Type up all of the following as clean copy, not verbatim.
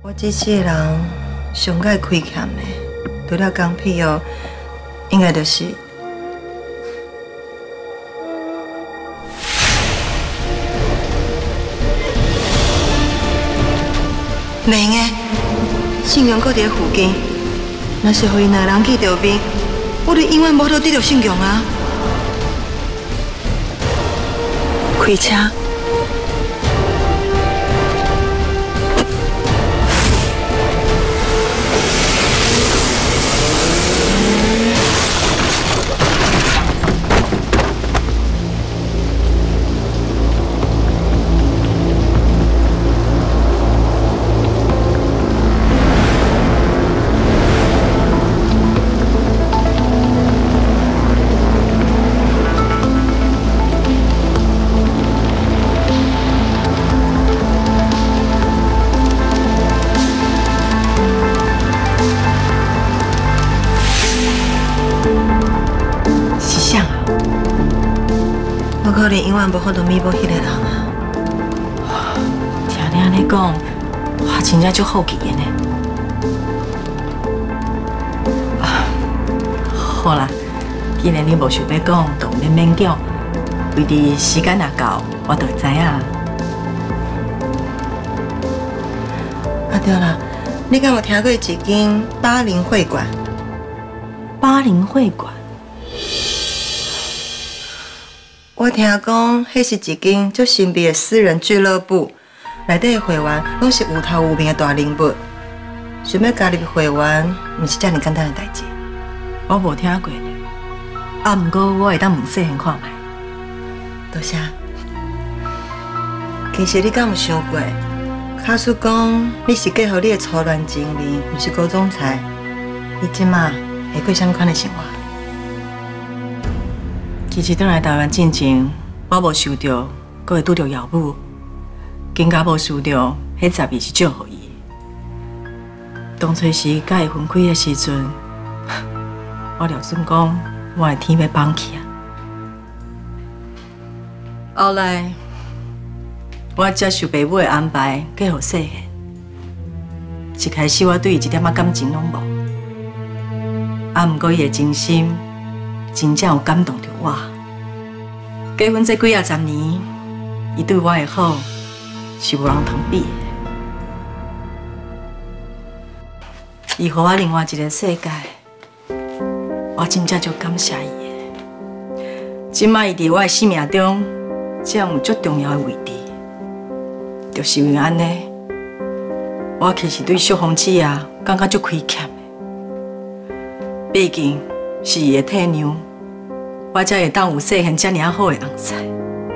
我这世人上爱亏欠的，除了公屁哦，应该就是零的。信用搁伫附近，若是互伊两人去着面，我就永远无法得到信用啊！开车。 可能永远无法度弥补迄个人啊！ 听你安尼讲，我真正足好奇的呢。好啦，既然你无想要讲，就免勉强。为伫时间若到，我就会知影。 啊对啦，你敢有听过一间巴林会馆？ 巴林会馆。 我听讲，迄是一间足神秘的私人俱乐部，内底的会员拢是有头有面的大人物。想要加入会员，毋是遮尔简单的代志。 我无听过呢，啊，不过我会当问细汉看卖。 多谢。其实你敢有想过，假使讲你是嫁予你的初恋情人，毋是高总裁，你即马会过什么款的生活？ 其实转来台湾进前，我无想到，阁会拄着姚母，更加无想到，迄12是祝福伊。当初时甲伊分开的时阵，我廖顺讲，我的天要放弃啊。后来，我接受爸母的安排，嫁予细汉。一开始我对伊一点仔感情拢无，啊，毋过伊的真心。 真正有感动着我。结婚这几十年，伊对我的好是无人通比的。伊予我另外一个世界，我真正足感谢伊的。今摆伊伫我的生命中占有足重要的位置，就是因为安尼，我其实对小凤姐啊感觉足亏欠的。毕竟。 是伊的替娘，我才会当有细汉遮尔好的翁婿。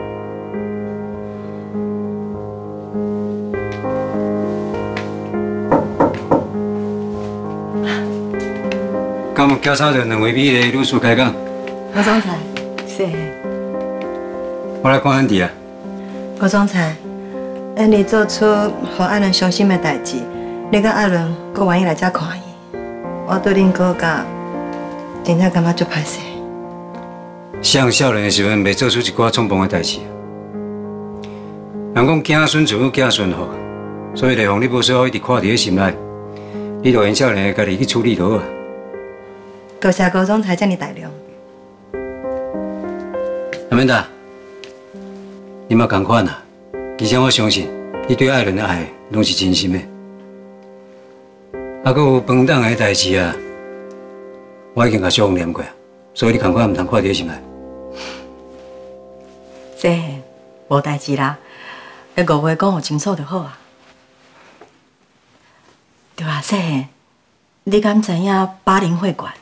敢有交叉着两位美丽女士开讲？ 高总裁， 是。 我来看安迪啊。 高总裁，安迪做出互艾伦伤心的代志，你甲艾伦阁愿意来遮看伊，我对恁哥家。 真正感觉足歹势。 上少年的时阵，袂做出一寡冲动的代志。人讲子孙自有子孙福，所以来让你无需要一直看伫咧心内，你就用少年的家己去处理就好啊。 多谢高总裁遮尔大量。 阿曼达，你嘛同款啊，而且我相信你对艾伦的爱拢是真心的。还阁有饭档的代志啊。 我已经甲小凤念过，所以你同款唔通看伫心内。 这无代志啦，你误会讲互清楚就好啊。对啊，细，你敢知影巴林会馆？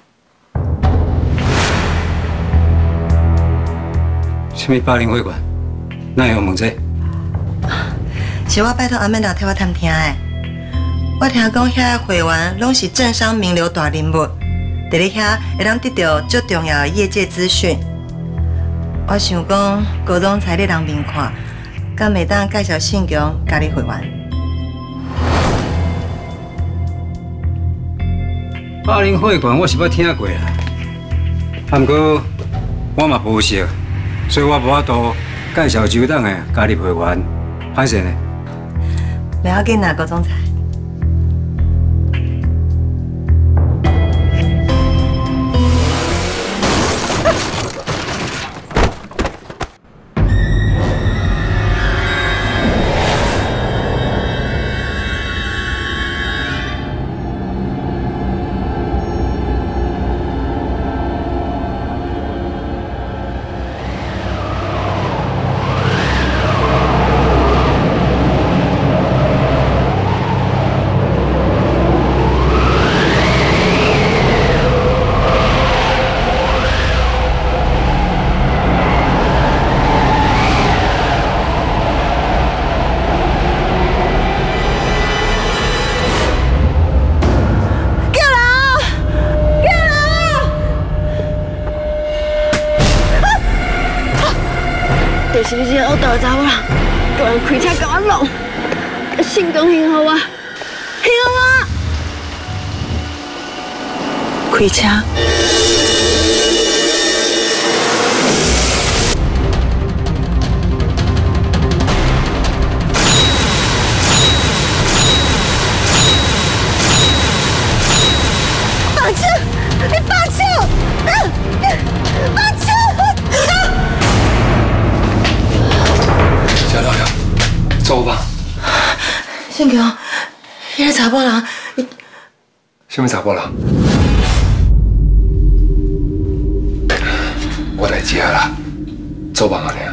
什么巴林会馆？哪会问这？ 是我拜托阿曼达替我探听的。我听讲遐会员拢是政商名流大人物。 伫咧遐会当得到最重要的业界资讯。我想讲，高总裁你人面看，敢会当介绍信用加入会员？ 巴林会馆我是捌听过啦，啊，不过我嘛无熟，所以我无法度介绍久等的加入会员，歹势呢。 不要紧啦，高总裁。 就是你这个恶道查某人，叫人开车甲我弄，成功幸福啊！幸福啊！ 开车。 放手！你放手！放手！ 小老爷，走吧。 信强，迄个查甫人， 什么查甫人？我来接啦，走吧安尼。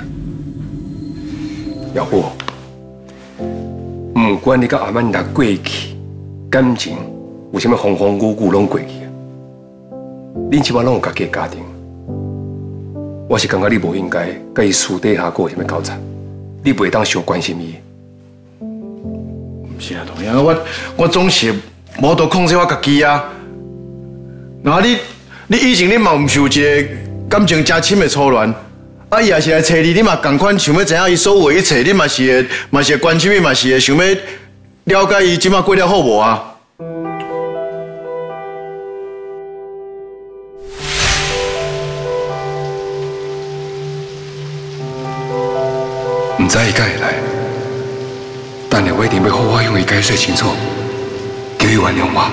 要不，不管你甲阿曼达过去感情有啥物风风雨雨拢过去啊，恁即摆拢有家己的家庭。我是感觉你无应该甲伊私底下过啥物交缠，你袂当伤关心伊。 唔是啊，同样我总是无多控制我家己啊。那你以前你嘛唔受一个感情真深的初恋，啊伊也是来找你，你嘛共款想要知影伊所有的一切，你嘛是会关心伊，嘛是会想要了解伊即马过了好无啊？ 唔知伊敢会来，但是我一定要好好向伊解释清楚，求伊原谅我。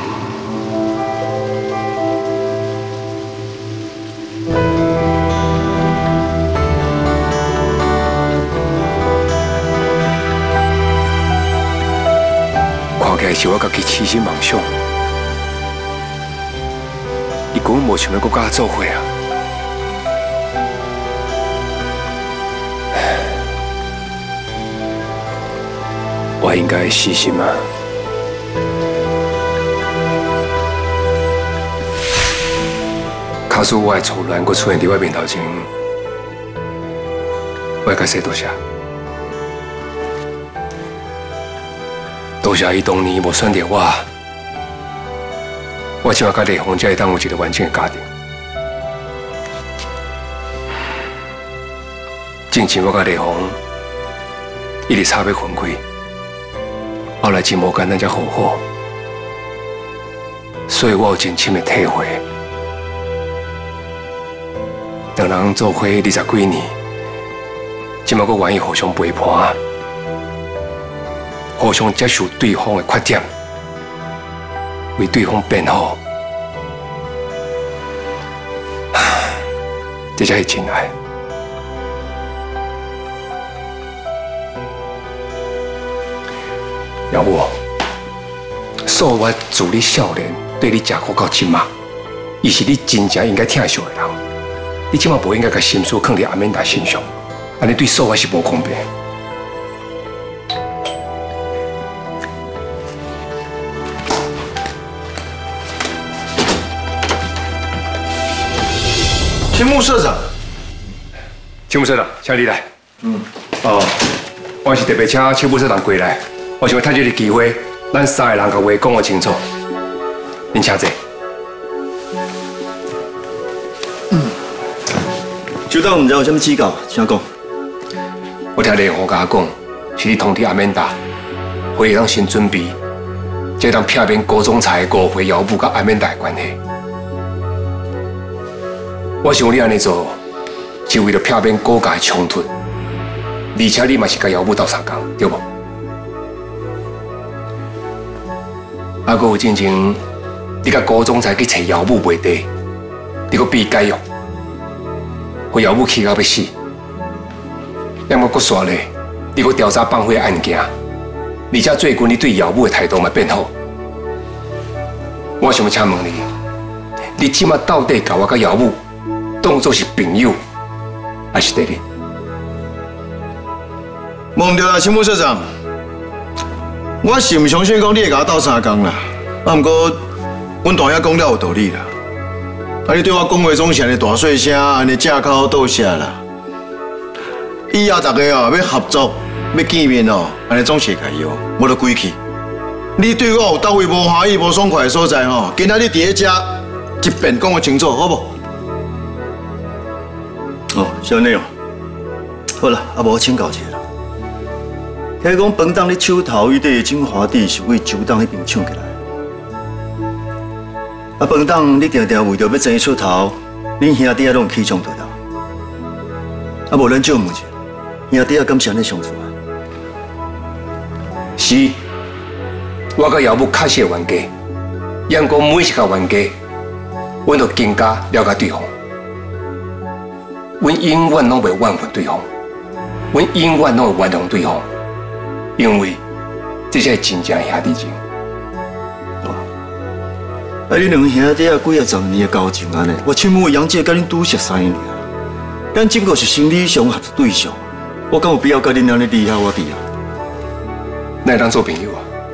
看起来是我家己痴心妄想，伊根本无想要搁甲我做伙啊！我应该死心啊！假使我的初恋搁出现伫我面头前，我该说多谢。多谢伊当年无选择我即马甲丽芳才会当有一个完整的家庭。之前我甲丽芳一直差要分开。后来真无简单才和好，所以我有真深的体会。两人做伙20几年，今麦佫愿意互相陪伴，互相接受对方的缺点，为对方辩护，这才是真爱。要不，所有我自你少年对你食苦到即马，伊是你真正应该疼惜的人。你即马无应该把心思放伫阿敏达身上，安尼对所有我是无公平。 青木社长， 青木社长，请你来。我是特别请青木社长过来。我想要趁这个机会，咱三个人把话讲个清楚。您请坐。 首长，唔知有啥物指教，请讲。 我听丽芳甲我讲，是你通知阿曼达，会当先准备，才当避免高总裁误会姚母甲阿曼达的关系。我想你安尼做，是为了避免高家的冲突，而且你嘛是甲姚母斗相共，对无？啊，佮有进前，你甲高总裁去找姚母卖地，你佮变解约，互姚母气到要死。要么佮煞咧，你佮调查放火案件，而且最近你对姚母的态度嘛变好。我想要请问你，你即马到底甲我甲姚母当作是朋友，还是敌人？ 忘掉啦，青木社长。我是唔相信讲你会甲我斗相共啦，啊，不过阮大兄讲了有道理啦。啊，你对我讲话总是安尼大细声，安尼借口倒谢啦。以后大家哦要合作，要见面哦，安尼总是会开哦，无得规气。你对我有倒位无欢喜、无爽快的所在吼，今仔日伫咧遮一遍讲个清楚，好不？哦，小内哦， 好啦，啊无我请教一下啦。听讲饭档咧手头迄块精华地是为酒档迄边抢起来。啊，饭档你定定为着要争伊出头，恁兄弟啊拢起冲突啦。啊，无咱借问一下，兄弟啊敢是安尼相处啊？ 是，我甲姚母确实会冤家，杨过每一个冤家，阮都更加了解对方。阮永远拢袂怨恨对方，阮永远拢会原谅对方，因为这才是真正兄弟情。 啊，恁两兄弟啊，几啊十年的交情安尼，我亲母杨姐甲恁拄熟3年，咱只不过是生理上合作对象，我敢有必要甲恁安尼离下我弟啊？ 咱会当做朋友啊，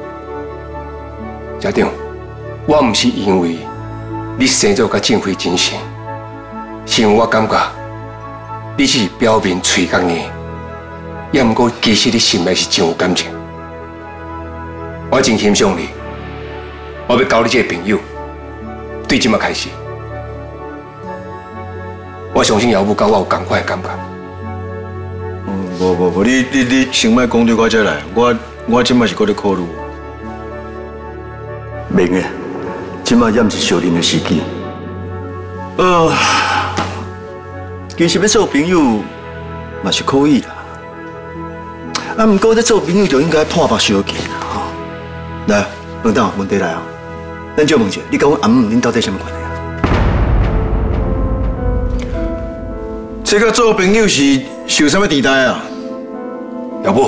家长，我毋是因为你生做甲正非真心，是因为我感觉你只是表面嘴讲硬，也毋过其实你心内是真有感情。我真欣赏你，我要交你这个朋友。对即马开始，我相信姚母甲我有同款的感觉。 无，你先莫讲对我才来，我即马是搁咧考虑。明个，即马也毋是小人的时机。其实要做朋友嘛是可以啦，啊，毋过咧做朋友就应该判白相见啦吼。来，等等，问题来啊！咱就问者，你甲阮阿姆恁到底什么关系啊？这个做朋友是受什么地带啊？ 姚母，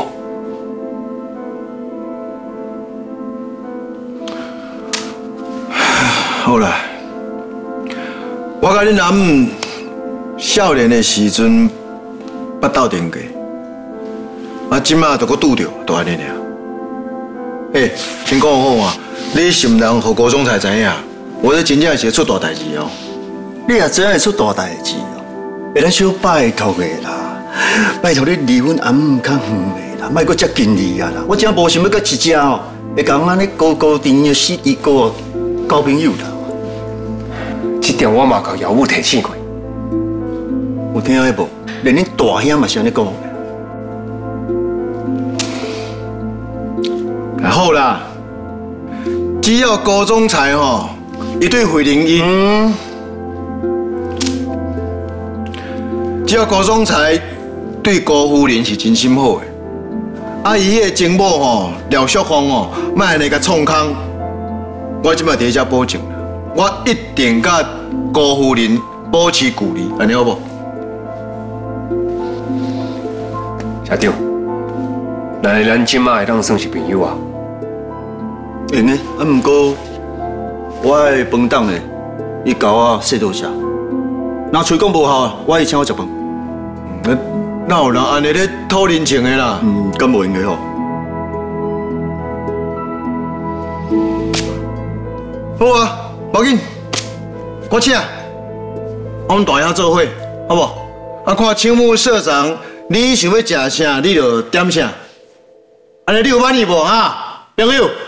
好啦，我甲恁阿姆少年的时阵捌斗阵过，啊，即马就搁拄着，就安尼尔。嘿，先讲好啊！你是毋通互高总裁知影，我这真正是会出大代志哦。你也知影会出大代志哦，会咱小拜托的啦，拜托你离阮阿姆较远的啦，莫搁接近你啊啦。我真无想要甲一只哦，会甲阮安尼高高甜的死伊哥交朋友啦。 这点我嘛甲姚母提醒过。 有听下无？连恁大兄嘛是安尼讲的。好啦。只要高总裁吼，伊对惠玲英，只要高总裁对高夫人是真心好的，啊，伊迄个情某吼廖淑芳吼，莫安尼甲创空，我即摆伫遮保证，我一定甲高夫人保持距离，安尼好无？ 社长，那咱即摆会当算是朋友啊？ 会呢，啊，毋过我的饭档呢，伊教我细道下，若喙讲无效，我会请我食饭。哪有人安尼咧讨人情的啦？敢无应该吼？好啊，无紧，我请，我们大兄做伙，好无？啊，看青木社长，你想要食啥，你就点啥。安尼你有满意无哈，朋友？